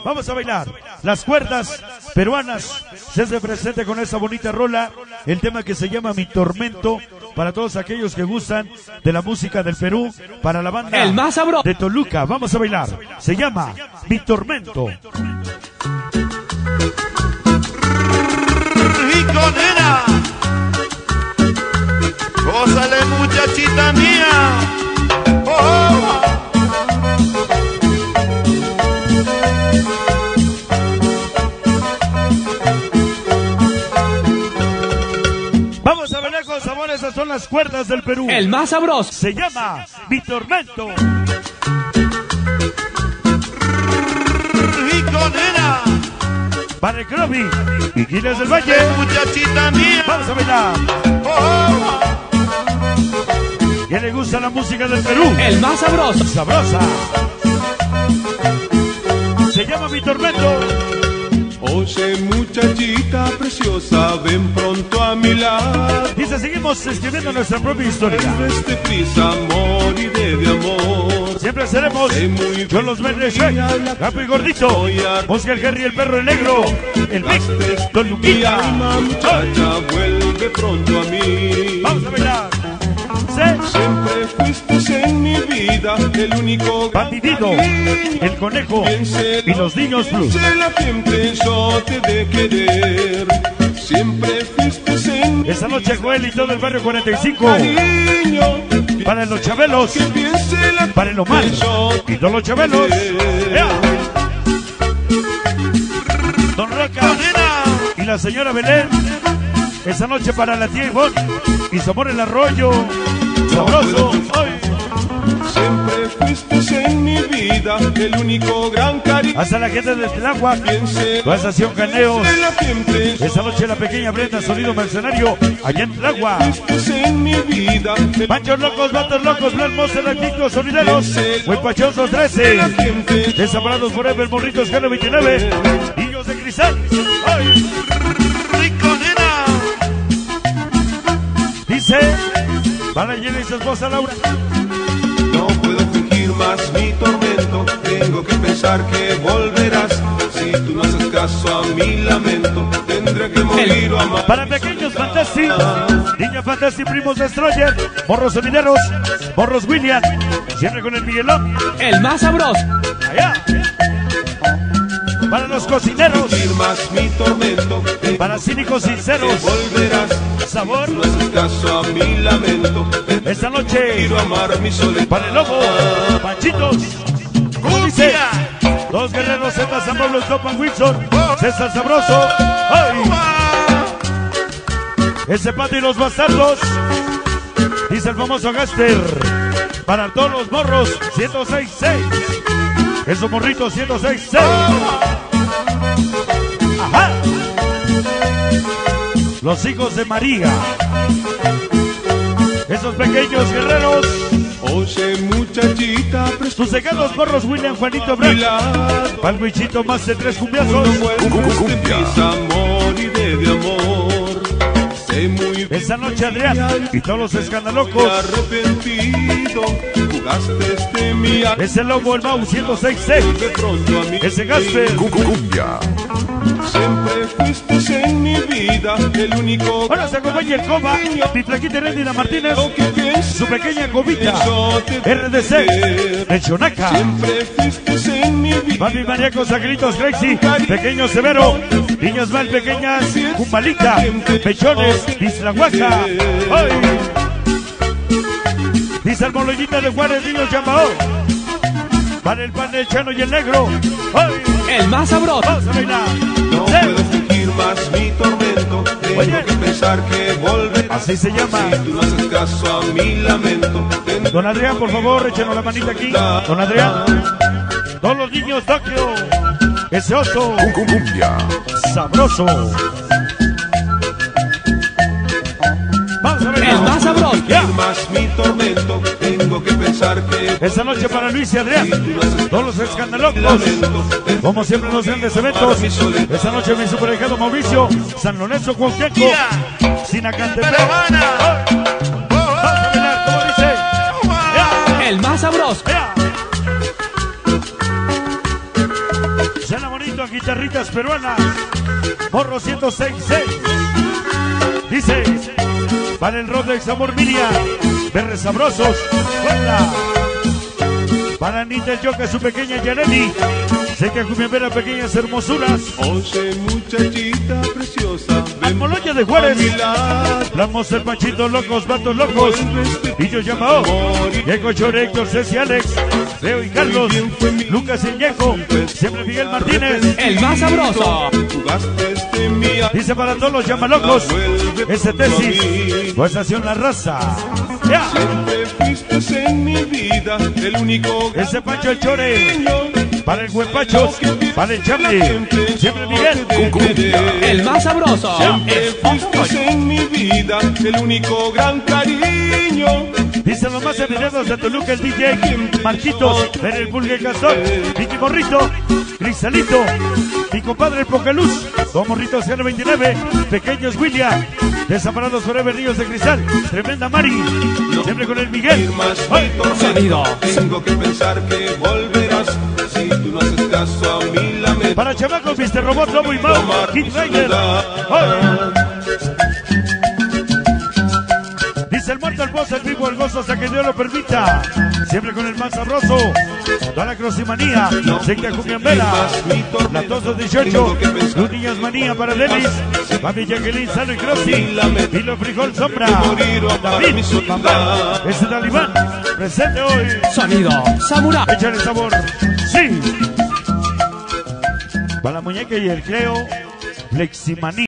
Vamos a bailar. Las cuerdas peruanas se hace presente con esta bonita rola. El tema que se llama Mi Tormento. Para todos aquellos que gustan de la música del Perú. Para la banda El más sabroso de Toluca. Vamos a bailar. Se llama Mi Tormento. Rico, nena. Gózale, muchachita mía. Oh. Vamos a bailar con sabor. Esas son las cuerdas del Perú. El más sabroso Se llama Mi Tormento. Rico, nena. Para el Crobi y Guinness del Valle. Muchachita mía. Vamos a bailar. Oh. ¿Quién le gusta la música del Perú? El más sabroso Sabrosa. Se llama Mi Tormento. Oye, muchachita preciosa, ven pronto a mi lado. Dice, seguimos escribiendo nuestra propia historia. Vuelves de prisa, moriré de amor. Siempre seremos yo los verdes, Capo y Gordito, Oscar Jerry, el perro el negro, el Mix, Don Mi Luquita. alma, muchacha, vuelve pronto a mí. Vamos a bailar. Siempre fuiste en mi vida el único gran Bandidito, cariño. el conejo y los niños plus. Siempre yo te de querer. Siempre fuiste en mi Esta noche Joel y todo el barrio 45. cariño. Para los chabelos, Que piense la para el Omar y todos los chabelos. ¡Ea! Don Roca y la señora Belén. Esta noche para la tía Ivonne y su amor el arroyo. Sabroso. ¡Ay! Siempre fuiste en mi vida el único gran cariño. Hasta la gente de Tláhuac, la estación Caneos. Esta noche la pequeña Brenda, sonido mercenario, allá en Tláhuac. Fuiste en mi vida el Panchos locos, vatos locos, blancos, eléctricos, sonideros, huepachosos 13. Desamparados forever, morritos, Gano 29. Niños de cristal. ¡Ay! Rico, nena. Dice, para Jenny y su esposa Laura. No puedo fingir más mi tormento. Tengo que pensar que volverás. Si tú no haces caso a mi lamento, tendré que morir o amar. Para pequeños Fantasy, Niña Fantasy, primos Destroyer, morros sonideros, morros William, siempre con el Miguelón. El más sabroso Allá. Para los cocineros, Fingir más mi tormento. para cínicos sinceros, Volverás. sabor. No haces caso a mi lamento. Esta noche, Quiero amar mi soledad. para el lobo, Panchitos, ¿cómo dice? Dos guerreros Z, San Pablo, Topan Wilson, César Sabroso, ¡ay! Ese Pato y los bastardos, dice el famoso Gaster, para todos los morros, 106.6, esos morritos, 106.6, ajá, los hijos de María, esos pequeños guerreros, Oye, muchachita sus cegados morros William, Juanito Branco, Palmichito, más de 3 cumbiazos. Moriré de amor. Sé muy bien Esta noche Adrián y todos los que escandalocos. arrepentido. Jugaste este mi alma. Es el lobo, el Mau 106.6. De pronto a mí. Ese Gasper. Siempre fuiste en mi vida el único. Ahora se acompaña el Coba, mi flaquita Heréndira Martínez, Lo que pienso su pequeña Cobita, yo te RDC, el Chonaca, Siempre fuiste en mi vida. Papi Maníacos, Agritos Crazy, Pequeño Severo, Niñas Mal Pequeñas, Cumbalita, Pechones, Islahuaca, ¡ay! Dice el Molollita de Juárez, Niños Chambao, para el pan del Chano y el Negro, ¡ay! El más sabroso Vamos a bailar. No puedo fingir más mi tormento. Tengo Oye. que pensar que volverás. Así se llama. Si tú no haces caso a mi lamento. Don Adrián, por favor, échenos la manita aquí. Don Adrián. Todos los niños, Tokio. Ese oso. Sabroso. Vamos a ver. El más sabroso Ya. Más mi tormento. Tengo que pensar que Esta noche para Luis y Adrián. Todos los escandalocos. Como siempre en los grandes eventos. Esta noche mi superhijado Mauricio. San Lorenzo, Cuauhtémoc. Sinacantepec. Peruana. Vamos a bailar, como dice. Ya. El más sabroso Ya. Suena bonito, guitarritas peruanas. Morro 106.6. Dice, para el Rodex Amor Miria, Berres Sabrosos, ¡Fuera! Para Anita el Yoka, su pequeña Yaneli. Sé que Cumbiambera, pequeñas hermosuras. Oye, muchachita preciosa, ven Almoloya de Juárez. a mi lado. Hablamos el Panchito, locos, vatos locos. Y yo llamado. Diego Chore, Héctor, Ceci, Alex, Leo y Carlos. Lucas y Ñeco. Siempre Miguel Martínez. El más sabroso. Jugaste este mi alma, Dice para todos los llamalocos. Ese tesis. Tu estación La Raza. Ya. siempre fuiste en mi vida el único Ese Pancho el Chore. cariño. Para el Huepacho. Para el Charlie. Siempre Miguel. El más sabroso. Siempre fuiste en mi vida el único gran cariño. Dicen los más evidentes de Toluca, el DJ Marquitos, en el Pulgue Castor, Vicky Morrito, Grisalito, mi compadre el Pocaluz, Don Morrito 029, Pequeños William, Desamparados Forever, Niños de Cristal, Tremenda Mari, siempre con el Miguel. ¡Ay! Sonido. Tengo que pensar que volverás si tú no haces caso a mi lamento. Para chamacos, Mr. Robot, Lobo y Mau, Kid Rider. ¡Ay! Dice el muerto al boss, el vivo, el gozo, hasta que Dios lo permita. Siempre con el más sabroso. Toda la crosimanía. Secta Cumbiambera. La Tosos 18. Los Niñas Manía para Delis. Mami Jacqueline, Salo y Crossi. Hilo Frijol Sombra. David, mamá. Ese talibán. Presente hoy. Sonido. Samurai. Échale sabor. Sí. Para la muñeca y el Cleo. Fleximanía.